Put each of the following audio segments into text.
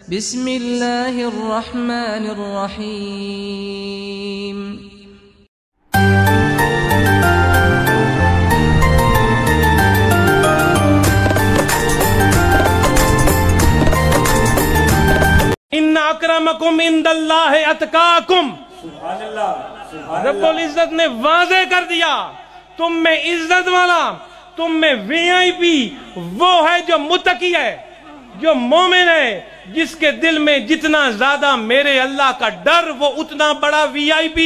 بسم اللہ الرحمن الرحیم ان اکرمکم عند اللہ اتقاکم۔ رب العزت نے واضح کر دیا تم میں عزت والا، تم میں وی آئی پی وہ ہے جو متقی ہے، جو مومن ہے، جس کے دل میں جتنا زیادہ میرے اللہ کا ڈر وہ اتنا بڑا وی آئی پی۔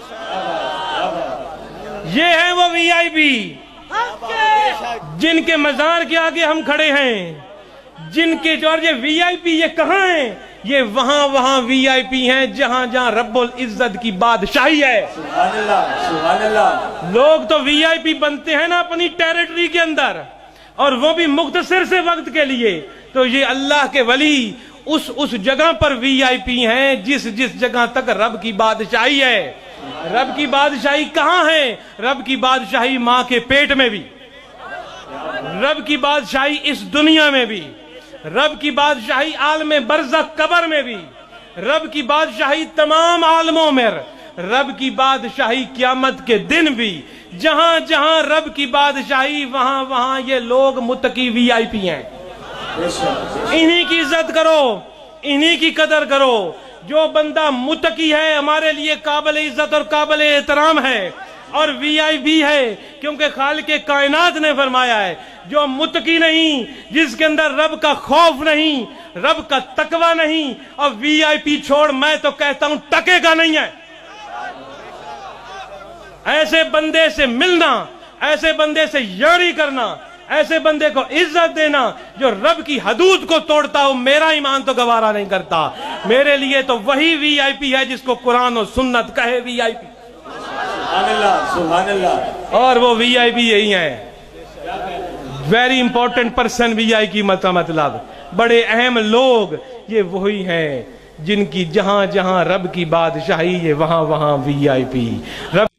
یہ ہے وہ وی آئی پی جن کے مزار کے آگے ہم کھڑے ہیں، جن کے جو یہ وی آئی پی یہ کہاں ہیں؟ یہ وہاں وی آئی پی ہیں جہاں رب العزت کی بادشاہی ہے۔ سبحان اللہ، سبحان اللہ۔ لوگ تو وی آئی پی بنتے ہیں نا اپنی ٹیریٹری کے اندر، اور وہ بھی مختصر سے وقت کے لیے۔ تو یہ اللہ کے ولی اس جگہ پر وی آئی پی ہیں جس جگہ تک رب کی بادشاہی ہے۔ رب کی بادشاہی کہاں ہے؟ رب کی بادشاہی ماں کے پیٹ میں بھی، رب کی بادشاہی اس دنیا میں بھی، رب کی بادشاہی عالم برزخ قبر میں بھی، رب کی بادشاہی تمام عالموں میں، رب کی بادشاہی قیامت کے دن بھی۔ جہاں جہاں رب کی بادشاہی وہاں یہ لوگ متقی وی آئی پی ہیں۔ انہی کی عزت کرو، انہی کی قدر کرو۔ جو بندہ متقی ہے ہمارے لیے قابل عزت اور قابل احترام ہے، اور وی آئی پی ہے، کیونکہ خالق کائنات نے فرمایا ہے جو متقی نہیں، جس کے اندر رب کا خوف نہیں، رب کا تقوی نہیں، اور وی آئی پی چھوڑ میں تو کہتا ہوں ٹکے کا نہیں ہے۔ ایسے بندے سے ملنا، ایسے بندے سے یاری کرنا، ایسے بندے کو عزت دینا جو رب کی حدود کو توڑتا ہو، میرا ایمان تو گوارا نہیں کرتا۔ میرے لیے تو وہی وی آئی پی ہے جس کو قرآن و سنت کہے وی آئی پی۔ سبحان اللہ، سبحان اللہ۔ اور وہ وی آئی پی یہی ہیں، very important person V I کی مطلب بڑے اہم لوگ یہ وہی ہیں جن کی جہاں رب کی بادشاہی یہ وہاں وی آئی پی۔ رب